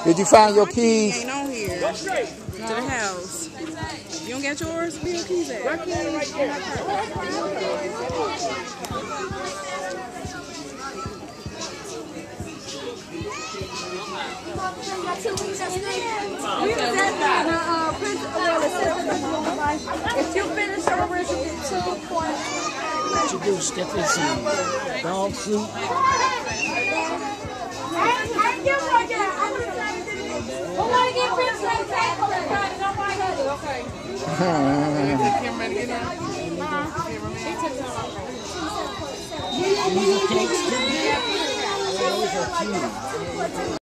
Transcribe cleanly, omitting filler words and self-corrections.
Did you find your My keys? key ain't on here. To the house. You don't got yours? Where your keys at? My keys right there. If you finish over, you get 2 points. What you do, step in some dog soup? These are cakes too. Those are cute.